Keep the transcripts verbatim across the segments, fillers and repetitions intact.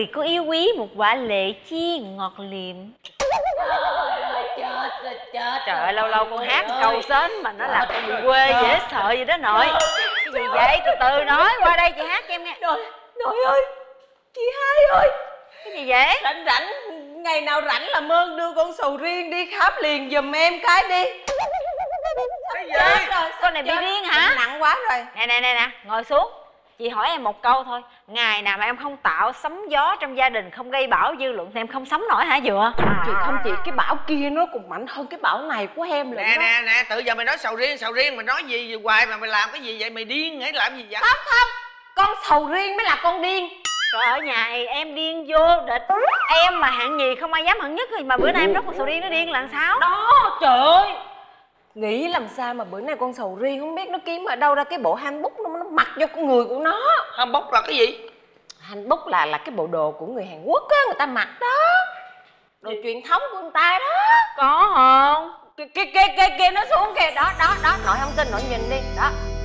người có yêu quý một quả lệ chi ngọt liệm. Chết rồi, chết. Trời ơi, lâu lâu con hát câu sến mà nó làm con bị quê dễ sợ vậy đó nội. Cái gì vậy? Từ từ nói, qua đây chị hát cho em nghe. Nội, nội ơi, chị Hai ơi. Cái gì vậy? Rảnh rảnh, ngày nào rảnh làm ơn đưa con sầu riêng đi khám liền giùm em cái đi. Cái gì? Chết rồi, con này bị điên hả? Nặng quá rồi. Nè nè nè nè, ngồi xuống. Chị hỏi em một câu thôi. Ngày nào mà em không tạo sóng gió trong gia đình, không gây bão dư luận thì em không sống nổi hả Dừa? Chị không chị, cái bão kia nó còn mạnh hơn cái bão này của em rồi. Nè nè nè, tự giờ mày nói sầu riêng sầu riêng, mày nói gì, gì hoài mà mày làm cái gì vậy? Mày điên hãy làm gì vậy? Không không, con sầu riêng mới là con điên. Rồi ở nhà em điên vô địch. Em mà hạng nhì không ai dám hạng nhất rồi mà bữa nay em nói con sầu riêng nó điên là sao? Đó, trời ơi. Nghĩ làm sao mà bữa nay con sầu riêng không biết nó kiếm ở đâu ra cái bộ handbook nó, nó mặc vô con người của nó. Handbook là cái gì? Handbook là là cái bộ đồ của người Hàn Quốc á, người ta mặc đó. Đồ truyền thống của người ta đó. Có không? Kia kia kia kia, kia nó xuống kìa, đó đó đó, nội không tin nội nhìn đi, đó.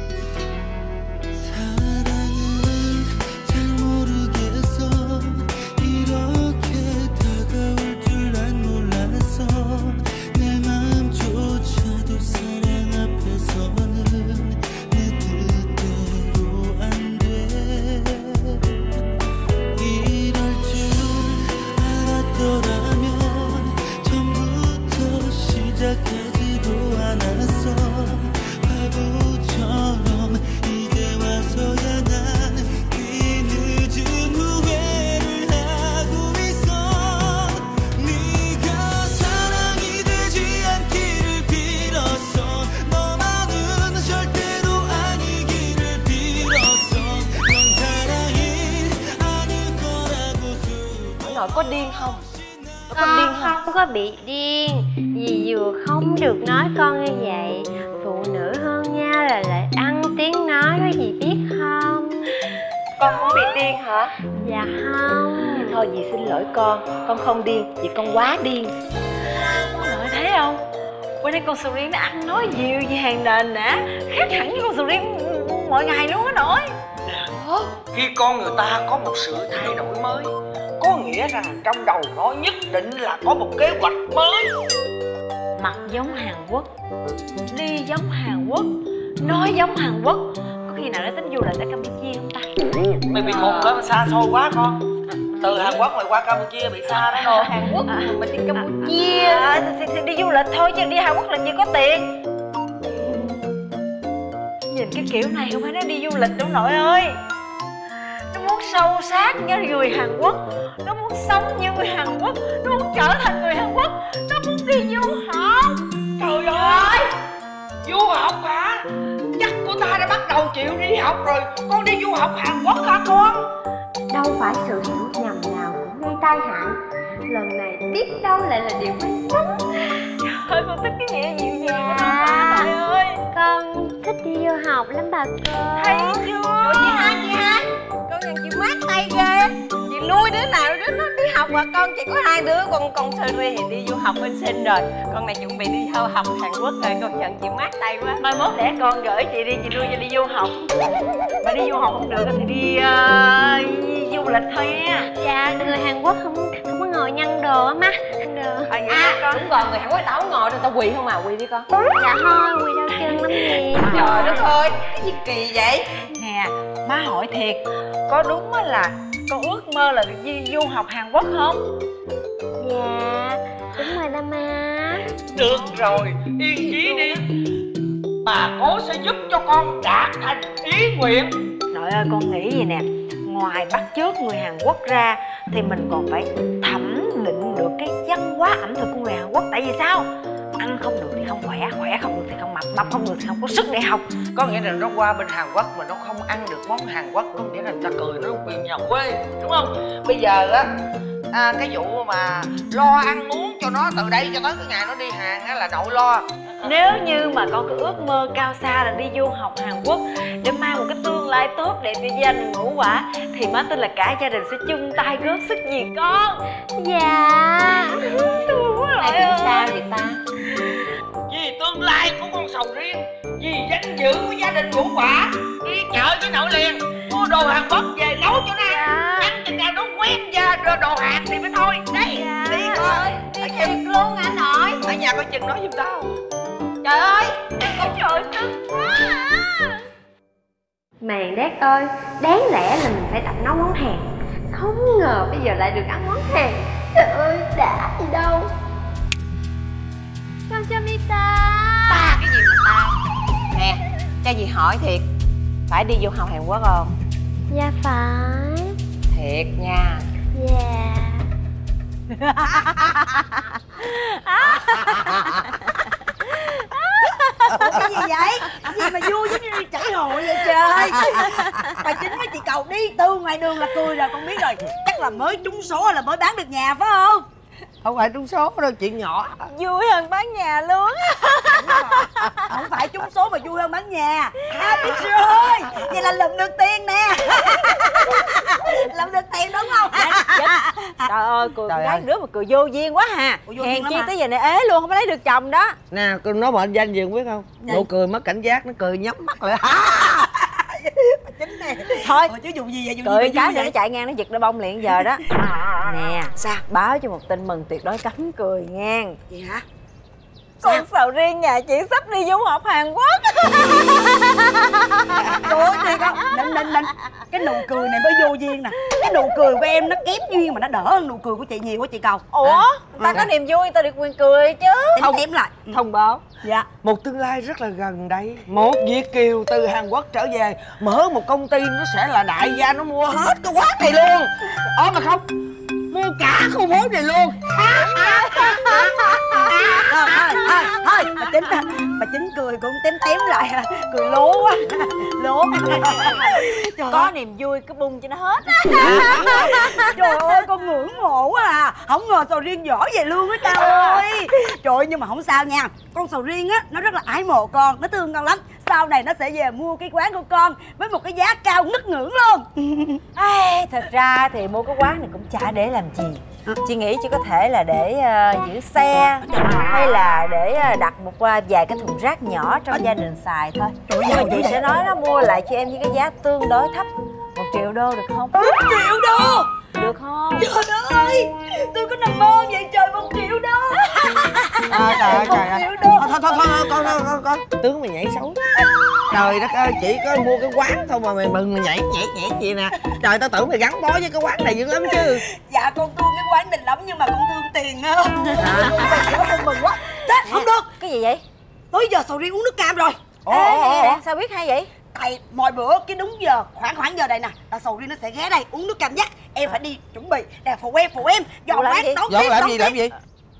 Nội có điên không? Nó có Con điên không? không có bị điên. Dì vừa không được nói con như vậy. Phụ nữ hơn nhau là lại ăn tiếng nói đó, dì biết không? Con không bị điên hả? Dạ không. Thôi dì xin lỗi con, con không điên, vì con quá điên. Nội thấy không? Bữa nay con sầu riêng nó ăn nói nhiều gì hàng nền nè, khác hẳn với con sầu riêng mọi ngày luôn á nội. Khi con người ta có một sự thay đổi mới, có nghĩa rằng trong đầu nó nhất định là có một kế hoạch mới. Mặt giống Hàn Quốc, đi giống Hàn Quốc, nói giống Hàn Quốc. Có khi nào nó tính du lịch ở Campuchia không ta? Mày bị khùng đó, xa xôi quá con. Từ Hàn Quốc mày qua Campuchia bị xa đó thôi. Hàn Quốc mà mình đi Campuchia. À, thì, thì đi du lịch thôi chứ đi Hàn Quốc làm gì có tiền. Nhìn cái kiểu này không phải nó đi du lịch đâu nội ơi. Nó muốn sâu sát như người Hàn Quốc, nó muốn sống như người Hàn Quốc, nó muốn trở thành người Hàn Quốc, nó muốn đi du học. Trời ơi, du học hả? Chắc cô ta đã bắt đầu chịu đi học rồi. Con đi du học Hàn Quốc hả con? Đâu phải sự hiểu nhầm nào cũng gây tai hại. Lần này biết đâu lại là điều may mắn. Trời ơi, con thích cái nghĩa dịu dàng của À, trời ơi. con thích đi du học lắm bà cô. Thấy chưa? Ủa chị Hai, chị Hai, con nhìn chị mát tay ghê. Chị nuôi đứa nào đứa nó đi học mà con chỉ có hai đứa. Con con Sơ Ri thì đi du học bên Sinh rồi, con này chuẩn bị đi học Hàn Quốc rồi. Con nhận chị mát tay quá. Mai mốt để con gửi chị đi, chị nuôi cho đi du học. Mà đi du học không được thì đi uh, du lịch thôi nha. Dạ, người Hàn Quốc không không có ngồi nhăn đồ á má. Được. À, à À đúng rồi, người Hàn Quốc tao ngồi rồi tao quỳ không à, quỳ đi con. Dạ thôi, quỳ đau chân lắm gì. Trời đất ơi, cái gì kỳ vậy? Nè, má hỏi thiệt, có đúng là con ước mơ là được đi du học Hàn Quốc không? Dạ, đúng rồi đó má. Được rồi, yên chí đi. Bà cố sẽ giúp cho con đạt thành ý nguyện. Nội ơi, con nghĩ gì nè, ngoài bắt chước người Hàn Quốc ra thì mình còn phải thẩm định được cái văn hóa ẩm thực của người Hàn Quốc. Tại vì sao? Ăn không được thì không khỏe, khỏe không được thì không mập, mập không được thì không có sức để học. Có nghĩa là nó qua bên Hàn Quốc mà nó không ăn được món Hàn Quốc, có nghĩa là người ta cười nó quyền nhà quê, đúng không? Bây giờ á, à, cái vụ mà lo ăn uống cho nó từ đây cho tới cái ngày nó đi Hàn á là nội lo. Nếu như mà con có ước mơ cao xa là đi du học Hàn Quốc để mang một cái tương lai tốt đẹp cho gia đình ngũ quả, thì má tin là cả gia đình sẽ chung tay góp sức vì con. Dạ. Mày bị sao vậy ta? Vì tương lai của con sầu riêng, vì danh dự của gia đình ngũ quả, đi chợ với nội liền mua đồ Hàn Quốc về nấu cho nó ăn, ăn chừng nào nó quen da đồ, đồ hạt thì mới thôi. Đi, dạ. đi coi. Đi thiệt luôn anh nội. Ở nhà coi chừng nói giùm tao. Trời ơi, con trời cưng quá à. Màng Đét ơi, đáng lẽ là mình phải tập nấu món Hàn. Không ngờ bây giờ lại được ăn món Hàn. Trời ơi, đã gì đâu. Con cho Mita. Ta cái gì mà ta? Nè, cho dì hỏi thiệt, phải đi du học Hàn Quốc không? Dạ phải. Thiệt nha. Dạ. Ủa cái gì vậy? Cái gì mà vui giống như đi chảy hội vậy trời? Bà Chính với chị Cầu đi từ ngoài đường là cười rồi, con biết rồi. Chắc là mới trúng số hay là mới bán được nhà phải không? Không phải trúng số đâu, chuyện nhỏ. Vui hơn bán nhà luôn. Không phải trúng số mà vui hơn bán nhà. À biết rồi, vậy là lụm được tiền nè. Lụm được tiền đúng không? Trời ơi, cười Trời con gái ơi. đứa mà cười vô duyên quá hà. Ủa, vô duyên Hèn lắm chi hả? tới giờ này ế luôn, không có lấy được chồng đó. Nè, con nói mệnh danh gì không biết không? Gì? Nụ cười mất cảnh giác, nó cười nhắm mắt lại. Bà Chính nè. Thôi, Ủa chứ vụ gì vậy? Vụ cười gì cái mà vui nữa nó vậy? chạy ngang nó giật đôi bông liền giờ đó. Nè, Sao? báo cho một tin mừng tuyệt đối cấm cười ngang. Gì hả? Con sầu riêng nhà chị sắp đi du học Hàn Quốc. Trời ơi thiệt không? Định định định. Cái nụ cười này mới vô duyên nè. Cái nụ cười của em nó kém duyên mà nó đỡ hơn nụ cười của chị nhiều quá chị Cầu. Ủa, ta có niềm vui ta được quyền cười chứ. Không kém lại. Thông báo Dạ. một tương lai rất là gần đây, một Việt kiều từ Hàn Quốc trở về mở một công ty, nó sẽ là đại gia, nó mua hết cái quán này luôn. Ờ mà không, mua cả khu phố này luôn. Thôi thôi thôi bà Chính bà Chính cười cũng tém tém lại à. Cười lố quá. Lố. Trời Có ơi. niềm vui cứ bung cho nó hết. Trời ơi con ngưỡng mộ quá à. Không ngờ sầu riêng giỏi vậy luôn á Cao ơi. Trời ơi nhưng mà không sao nha. Con sầu riêng á nó rất là ái mộ con, nó thương con lắm. Sau này nó sẽ về mua cái quán của con với một cái giá cao ngất ngưỡng luôn. Ai, thật ra thì mua cái quán này cũng chả để làm gì. Chị nghĩ chỉ có thể là để uh, giữ xe hay là để uh, đặt một uh, vài cái thùng rác nhỏ trong gia đình xài thôi. Nhưng mà chị sẽ nói nó mua lại cho em với cái giá tương đối thấp, một triệu đô được không? Một triệu đô. Được không? Trời đất ơi, tôi có nằm mơ vậy trời, một triệu đô. À, trời ơi, Một trời ơi. triệu đô. Thôi thôi thôi thôi con con con con tướng mày nhảy xấu. Trời đất ơi, chỉ có mua cái quán thôi mà mày mừng mày nhảy nhảy nhảy gì nè. Trời, tao tưởng mày gắn bó với cái quán này dữ lắm chứ. Dạ con thương cái quán này lắm nhưng mà con thương tiền hơn. Con mừng quá. Thế không được. Cái gì vậy? Tới giờ sầu riêng uống nước cam rồi. Ồ, Ê, ồ, nè, ồ. nè, sao biết hay vậy? Tại mọi bữa cái đúng giờ khoảng khoảng giờ này nè là sầu riêng nó sẽ ghé đây uống nước cam dắt. Em phải đi chuẩn bị. Nè phụ em phụ em dọn làm bát gì? đón Dọn tiếp làm đón gì tiếp. làm gì?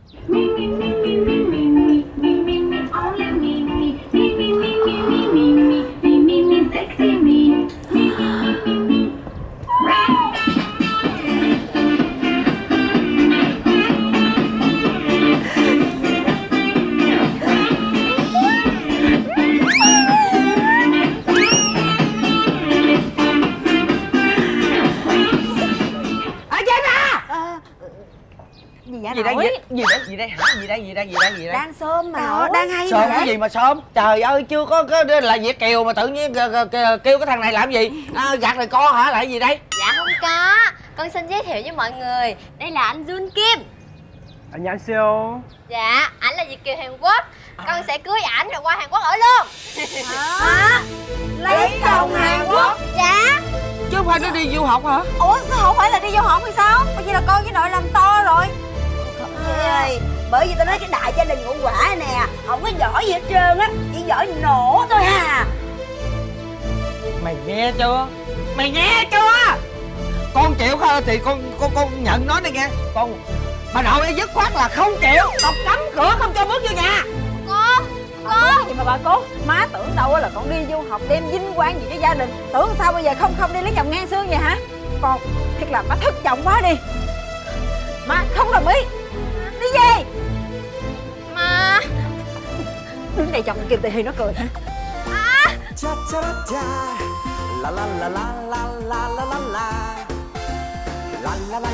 Gì vậy Gì đây nội? gì, gì đây gì đây hả? Gì đây gì đây gì đây gì đây? Đang sớm mà Trời nội. ơi, đang hay Sớm mà. cái gì mà sớm? Trời ơi, chưa có có là Việt kiều mà tự nhiên kêu, kêu, kêu cái thằng này làm gì? À, gạt này con hả? Lại gì đây? Dạ không có. Con xin giới thiệu với mọi người. Đây là anh Jun Kim. 안녕하세요. Dạ, ảnh là Việt kiều Hàn Quốc. Con sẽ cưới ảnh rồi qua Hàn Quốc ở luôn. Hả? Lấy chồng Hàn Quốc. Dạ. Chứ không phải nó đi du học hả? Ủa sao không phải là đi du học hay sao? Bây giờ là con với nội làm to rồi. Ê, bởi vì tao nói cái đại gia đình ngũ quả nè không có giỏi gì hết trơn á, chỉ giỏi nổ thôi à. Mày nghe chưa? Mày nghe chưa? Con chịu không thì con con con nhận nó đi nghe. Con bà nội ấy dứt khoát là không chịu, đóng cấm cửa không cho bước vô nhà. Con, Con cái gì mà bà cố? Má tưởng đâu là con đi du học đem vinh quang gì cho gia đình. Tưởng sao bây giờ không không đi lấy chồng ngang xương vậy hả? Con thiệt là má thất vọng quá đi. Má không đồng ý. Đi về. mà Đứng đây chồng kêu tì thì nó cười hả? cha cha cha la la la la la la la la la la la la la